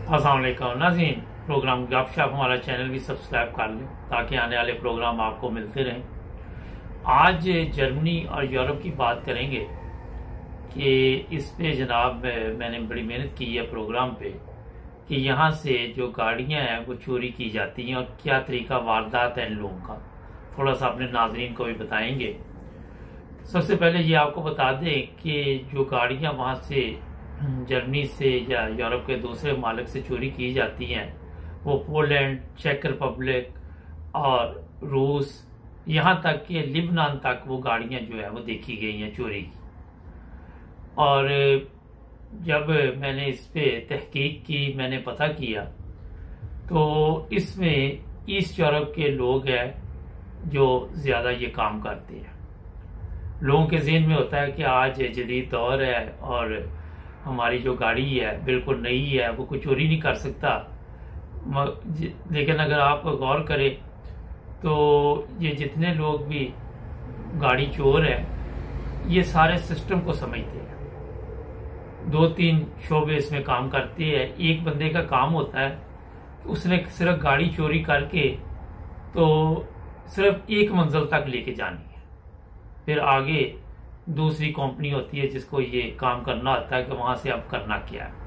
अस्सलाम वालेकुम नाज़रीन, प्रोग्राम शप हमारा चैनल भी सब्सक्राइब कर लें ताकि आने वाले प्रोग्राम आपको मिलते रहें। आज जर्मनी और यूरोप की बात करेंगे कि इस पे जनाब मैंने बड़ी मेहनत की है प्रोग्राम पे कि यहाँ से जो गाड़ियाँ हैं वो चोरी की जाती हैं और क्या तरीका वारदात है इन लोगों का, थोड़ा सा अपने नाजरीन को भी बताएंगे। सबसे पहले ये आपको बता दें कि जो गाड़ियाँ वहाँ से जर्मनी से या यूरोप के दूसरे मालिक से चोरी की जाती हैं वो पोलैंड, चेक रिपब्लिक और रूस, यहाँ तक कि लिबनान तक वो गाड़ियाँ जो है वो देखी गई हैं चोरी की। और जब मैंने इस पे तहकीक की, मैंने पता किया तो इसमें ईस्ट यूरोप के लोग हैं जो ज़्यादा ये काम करते हैं। लोगों के ज़हन में होता है कि आज जदीद दौर है और हमारी जो गाड़ी है बिल्कुल नई है, वो कोई चोरी नहीं कर सकता। लेकिन अगर आप गौर करें तो ये जितने लोग भी गाड़ी चोर है ये सारे सिस्टम को समझते हैं। 2-3 शोबे इसमें काम करते हैं। एक बंदे का काम होता है कि उसने सिर्फ गाड़ी चोरी करके तो सिर्फ एक मंजिल तक लेके जानी है, फिर आगे दूसरी कंपनी होती है जिसको ये काम करना होता है कि वहां से अब करना क्या है।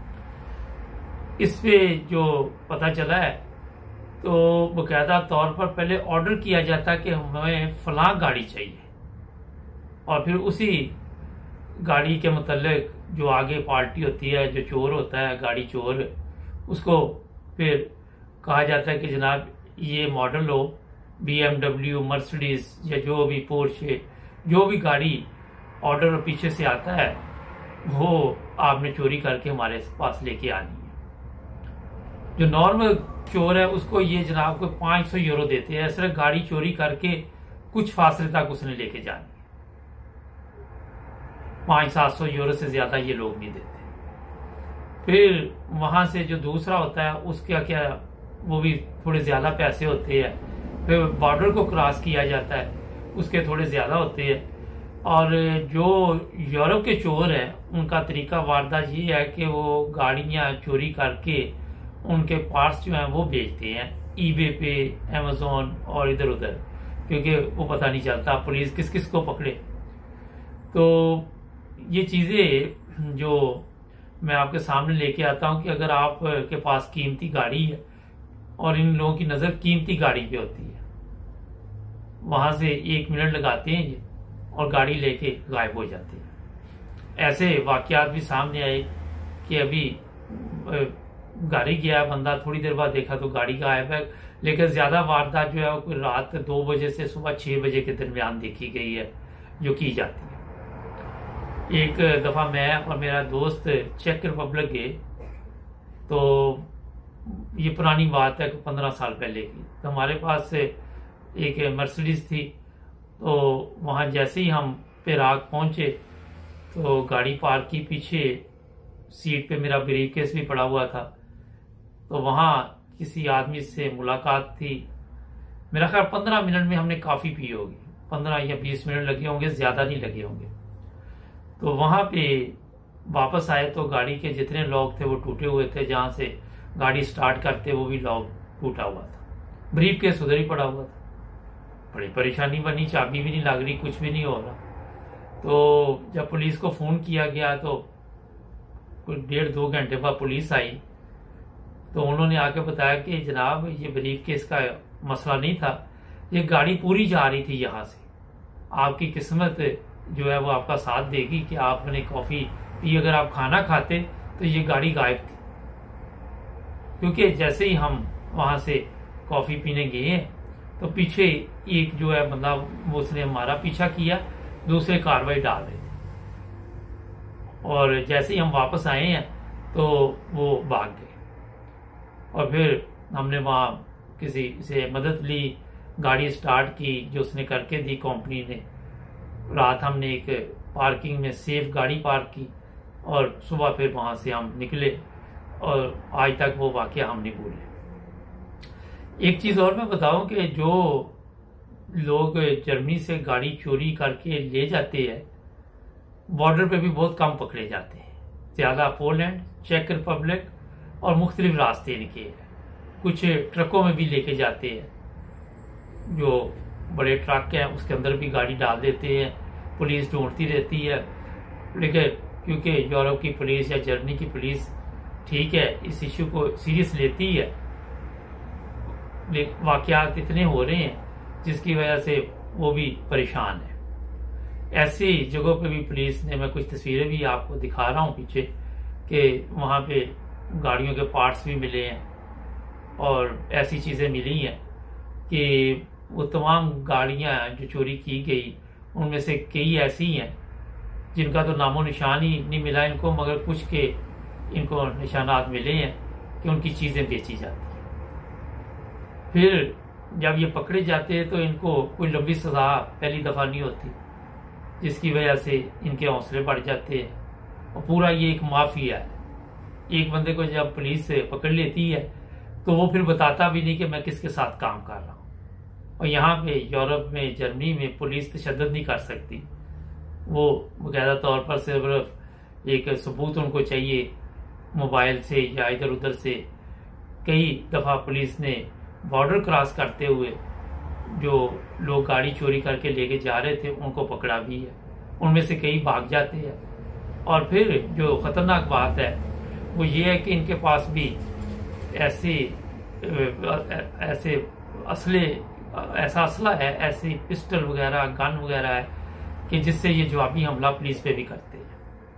इस पे जो पता चला है तो बकायदा तौर पर पहले ऑर्डर किया जाता है कि हमें फलां गाड़ी चाहिए और फिर उसी गाड़ी के मतलब जो आगे पार्टी होती है, जो चोर होता है गाड़ी चोर, उसको फिर कहा जाता है कि जनाब ये मॉडल हो, BMW, मर्सिडीज या जो भी पोर्शे, जो भी गाड़ी ऑर्डर पीछे से आता है वो आपने चोरी करके हमारे पास लेके आनी है। जो नॉर्मल चोर है उसको ये जनाब को 500 यूरो देते हैं, सिर्फ गाड़ी चोरी करके कुछ फासले तक उसने लेके जानी है। 500-700 यूरो से ज्यादा ये लोग नहीं देते। फिर वहां से जो दूसरा होता है उसका क्या, वो भी थोड़े ज्यादा पैसे होते हैं। फिर बॉर्डर को क्रॉस किया जाता है, उसके थोड़े ज्यादा होते हैं। और जो यूरोप के चोर हैं उनका तरीका वारदात ये है कि वो गाड़ियां चोरी करके उनके पार्ट्स जो हैं वो बेचते हैं ईबे पे, अमेजोन और इधर उधर, क्योंकि वो पता नहीं चलता पुलिस किस किस को पकड़े। तो ये चीजें जो मैं आपके सामने लेके आता हूं कि अगर आपके पास कीमती गाड़ी है और इन लोगों की नजर कीमती गाड़ी पे होती है, वहां से 1 मिनट लगाते हैं ये और गाड़ी लेके गायब हो जाते हैं। ऐसे वाकयात भी सामने आए कि अभी गाड़ी गया बंदा, थोड़ी देर बाद देखा तो गाड़ी गायब है। लेकिन ज्यादा वारदात जो है वो रात 2 बजे से सुबह 6 बजे के दरमियान देखी गई है जो की जाती है। एक दफा मैं और मेरा दोस्त चेक रिपब्लिक गए, तो ये पुरानी बात है 15 साल पहले की। तो हमारे पास एक मर्सिडीज थी, तो वहां जैसे ही हम पेराग पहुंचे तो गाड़ी पार्क की, पीछे सीट पे मेरा ब्रीफकेस भी पड़ा हुआ था। तो वहां किसी आदमी से मुलाकात थी। मेरा ख्याल 15 मिनट में हमने काफी पी होगी, 15 या 20 मिनट लगे होंगे, ज्यादा नहीं लगे होंगे। तो वहां पे वापस आए तो गाड़ी के जितने लॉक थे वो टूटे हुए थे, जहां से गाड़ी स्टार्ट करते वो भी लॉक टूटा हुआ था। ब्रीफकेस उधर ही पड़ा हुआ था। बड़ी परेशानी बनी, चाबी भी नहीं लग रही, कुछ भी नहीं हो रहा। तो जब पुलिस को फोन किया गया तो कुछ 1.5-2 घंटे बाद पुलिस आई, तो उन्होंने आके बताया कि जनाब ये ब्रीफकेस का मसला नहीं था, ये गाड़ी पूरी जा रही थी यहाँ से। आपकी किस्मत जो है वो आपका साथ देगी कि आपने कॉफी पी, अगर आप खाना खाते तो ये गाड़ी गायब थी। क्योंकि जैसे ही हम वहां से कॉफी पीने गए तो पीछे एक जो है बंदा, वो उसने हमारा पीछा किया, दूसरे कार्रवाई डाल रहे थे। और जैसे ही हम वापस आए हैं तो वो भाग गए। और फिर हमने वहां किसी से मदद ली, गाड़ी स्टार्ट की जो उसने करके दी कंपनी ने। रात हमने एक पार्किंग में सेफ गाड़ी पार्क की और सुबह फिर वहां से हम निकले और आज तक वो वाकया हम नहीं भूले। एक चीज और मैं बताऊं कि जो लोग जर्मनी से गाड़ी चोरी करके ले जाते हैं बॉर्डर पे भी बहुत कम पकड़े जाते हैं। ज्यादा पोलैंड, चेक रिपब्लिक और मुख्तलिफ रास्ते इनके हैं। कुछ ट्रकों में भी लेके जाते हैं, जो बड़े ट्रक हैं उसके अंदर भी गाड़ी डाल देते हैं, पुलिस ढूंढती रहती है। लेकिन क्योंकि यूरोप की पुलिस या जर्मनी की पुलिस ठीक है इस इश्यू को सीरियस लेती है, वाकयात इतने हो रहे हैं जिसकी वजह से वो भी परेशान है। ऐसी जगहों पे भी पुलिस ने, मैं कुछ तस्वीरें भी आपको दिखा रहा हूँ पीछे, कि वहाँ पे गाड़ियों के पार्ट्स भी मिले हैं और ऐसी चीज़ें मिली हैं कि वो तमाम गाड़ियाँ जो चोरी की गई उनमें से कई ऐसी हैं जिनका तो नामो निशान ही नहीं मिला इनको, मगर कुछ के इनको निशानात मिले हैं कि उनकी चीज़ें बेची जाती हैं। फिर जब ये पकड़े जाते हैं तो इनको कोई लंबी सजा पहली दफ़ा नहीं होती, जिसकी वजह से इनके हौसले बढ़ जाते हैं। और पूरा ये एक माफिया है। एक बंदे को जब पुलिस पकड़ लेती है तो वो फिर बताता भी नहीं कि मैं किसके साथ काम कर रहा हूँ। और यहाँ पे यूरोप में, जर्मनी में पुलिस तशद्दुद नहीं कर सकती। वो बाकायदा तौर पर सिर्फ एक सबूत उनको चाहिए मोबाइल से या इधर उधर से। कई दफ़ा पुलिस ने बॉर्डर क्रॉस करते हुए जो लोग गाड़ी चोरी करके लेके जा रहे थे उनको पकड़ा भी है, उनमें से कई भाग जाते हैं। और फिर जो खतरनाक बात है वो ये है कि इनके पास भी ऐसा असला है, ऐसी पिस्टल वगैरह, गन वगैरह है कि जिससे ये जवाबी हमला पुलिस पे भी करते हैं।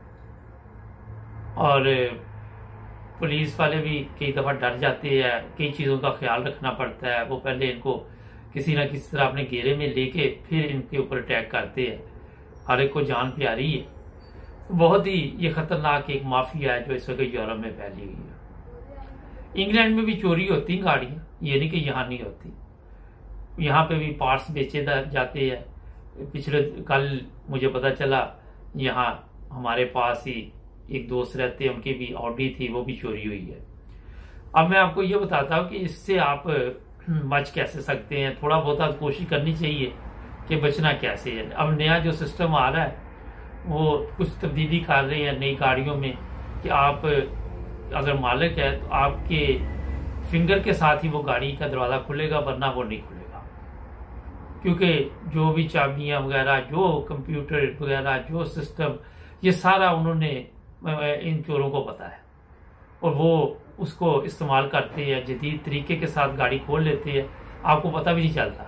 और पुलिस वाले भी कई दफा डर जाते हैं, कई चीजों का ख्याल रखना पड़ता है। वो पहले इनको किसी ना किसी तरह अपने घेरे में लेके फिर इनके ऊपर अटैक करते हैं। हर एक को जान प्यारी है। बहुत ही ये खतरनाक एक माफिया है जो इस वक्त यूरोप में फैली हुई है। इंग्लैंड में भी चोरी होती गाड़ियां, ये नहीं कि यहाँ नहीं होती। यहाँ पे भी पार्ट्स बेचे जाते हैं। पिछले कल मुझे पता चला यहाँ हमारे पास ही एक दोस्त रहते हैं, उनकी भी ऑडी थी, वो भी चोरी हुई है। अब मैं आपको ये बताता हूँ कि इससे आप बच कैसे सकते हैं। थोड़ा बहुत कोशिश करनी चाहिए कि बचना कैसे है। अब नया जो सिस्टम आ रहा है वो कुछ तब्दीली कर रहे हैं नई गाड़ियों में कि आप अगर मालिक है तो आपके फिंगर के साथ ही वो गाड़ी का दरवाजा खुलेगा, वरना वो नहीं खुलेगा। क्योंकि जो भी चाबियां वगैरह, जो कंप्यूटर वगैरह, जो सिस्टम, ये सारा उन्होंने इन चोरों को पता है और वो उसको इस्तेमाल करते हैं। जदीद तरीके के साथ गाड़ी खोल लेते हैं, आपको पता भी नहीं चलता।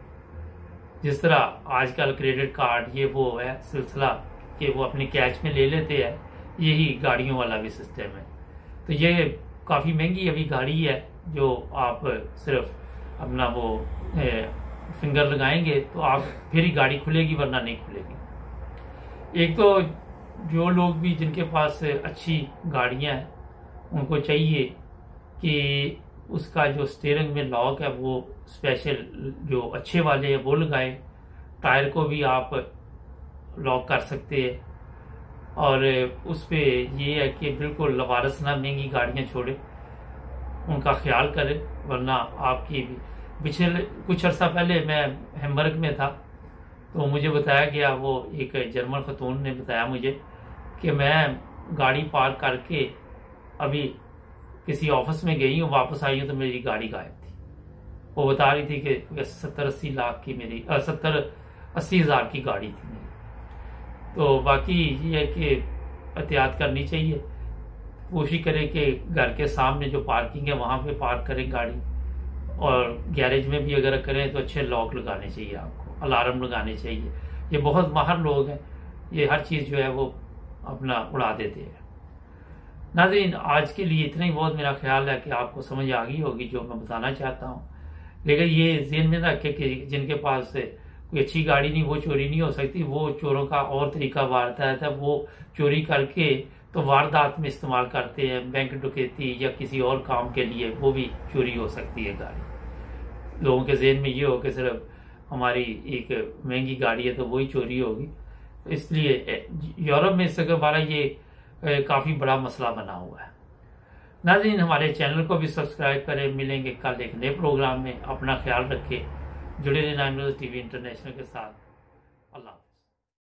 जिस तरह आजकल क्रेडिट कार्ड ये वो है सिलसिला कि वो अपने कैश में ले लेते हैं, यही गाड़ियों वाला भी सिस्टम है। तो ये काफ़ी महंगी अभी गाड़ी है जो आप सिर्फ अपना वो फिंगर लगाएंगे तो आप फिर ही गाड़ी खुलेगी, वरना नहीं खुलेगी। एक तो जो लोग भी जिनके पास अच्छी गाड़ियां हैं उनको चाहिए कि उसका जो स्टीयरिंग में लॉक है वो स्पेशल जो अच्छे वाले हैं वो लगाए। टायर को भी आप लॉक कर सकते हैं। और उस पे ये है कि बिल्कुल लवारस ना महंगी गाड़ियां छोड़े, उनका ख्याल करें, वरना आपकी भी। पिछले कुछ अर्सा पहले मैं हैम्बर्ग में था तो मुझे बताया गया, वो एक जर्मन खतून ने बताया मुझे कि मैं गाड़ी पार्क करके अभी किसी ऑफिस में गई हूँ, वापस आई हूँ तो मेरी गाड़ी गायब थी। वो बता रही थी कि 70-80 लाख की मेरी 70-80 हज़ार की गाड़ी थी मेरी। तो बाकी ये है कि एहतियात करनी चाहिए। कोशिश करें कि घर के सामने जो पार्किंग है वहां पे पार्क करें गाड़ी, और गैरेज में भी अगर करें तो अच्छे लॉक लगाने चाहिए, आपको अलार्म लगाने चाहिए। ये बहुत माहिर लोग हैं, ये हर चीज जो है वो अपना उड़ा देते हैं। नाज़रीन, आज के लिए इतना ही बहुत मेरा ख्याल है कि आपको समझ आ गई होगी जो मैं बताना चाहता हूँ। लेकिन ये ज़हन में रखें कि जिनके पास कोई अच्छी गाड़ी नहीं वो चोरी नहीं हो सकती। वो चोरों का और तरीका वारदात है, वो चोरी करके तो वारदात में इस्तेमाल करते हैं, बैंक डकैती या किसी और काम के लिए वो भी चोरी हो सकती है गाड़ी। लोगों के ज़हन में ये हो कि सिर्फ हमारी एक महंगी गाड़ी है तो वही चोरी होगी। इसलिए यूरोप में इसके बारे ये काफ़ी बड़ा मसला बना हुआ है। नाज़रीन, हमारे चैनल को भी सब्सक्राइब करें। मिलेंगे कल एक नए प्रोग्राम में। अपना ख्याल रखें। जुड़े रहना न्यूज़ टीवी इंटरनेशनल के साथ। अल्लाह।